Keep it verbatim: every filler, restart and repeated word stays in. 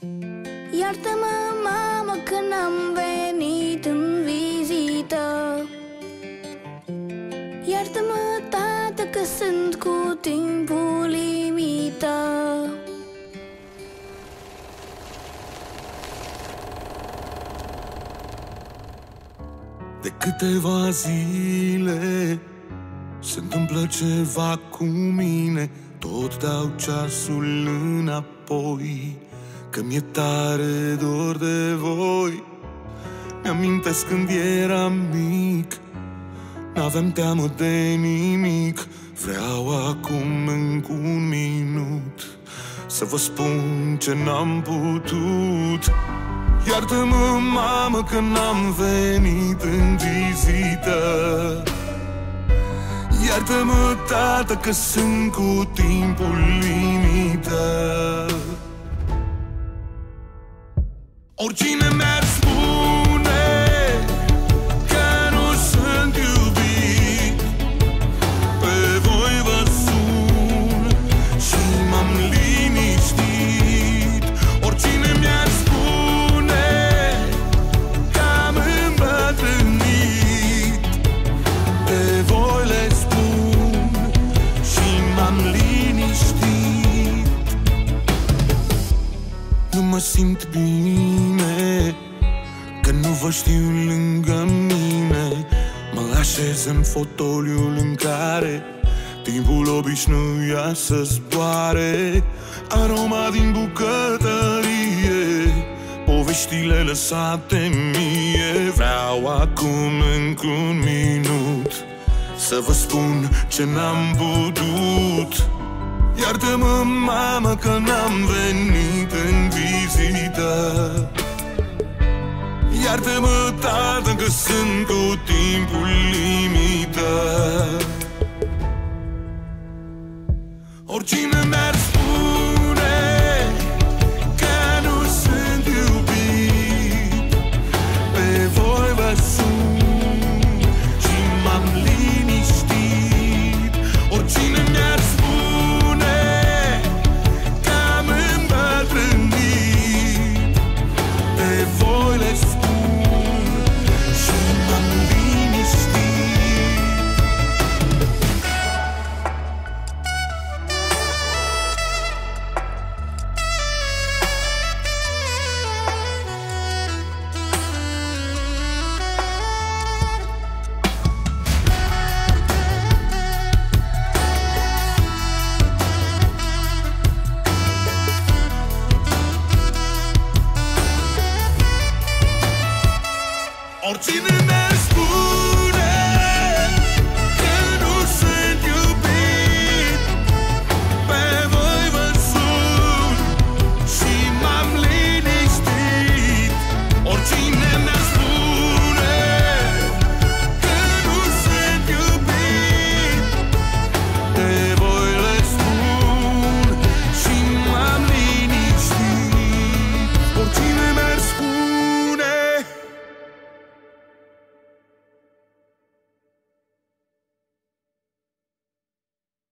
Iartă-mă, mamă, că n-am venit în vizită. Iartă-mă, tată, că sunt cu timpul limită. De câteva zile se întâmplă ceva cu mine. Tot dau ceasul înapoi, că mi-e tare dor de voi. Mi-amintesc când eram mic, n-aveam teamă de nimic. Vreau acum încă un minut să vă spun ce n-am putut. Iartă-mă, mamă, că n-am venit în vizită. Iartă-mă, tată, că sunt cu timpul limită. Oricine mi-ar spune că nu sunt iubit, pe voi vă sun și m-am liniștit. Oricine mi-ar spune că am îmbătrânit, pe voi le spun și m-am liniștit. Nu mă simt bine, că nu vă știu lângă mine. Mă așez în fotoliul în care timpul obișnuia să zboare. Aroma din bucătărie, poveștile lăsate mie. Vreau acum încă un minut să vă spun ce n-am putut. Iartă-mă, mamă, că n-am venit în vizită. Iartă-mă, tată, că sunt cu timpul limită. Oricine mi-ar spune că nu sunt iubit, pe voi vă sun și m-am liniștit. Oricine mi-ar spune că am îmbătrânit, pe voi le spun și m-am liniștit. Oricine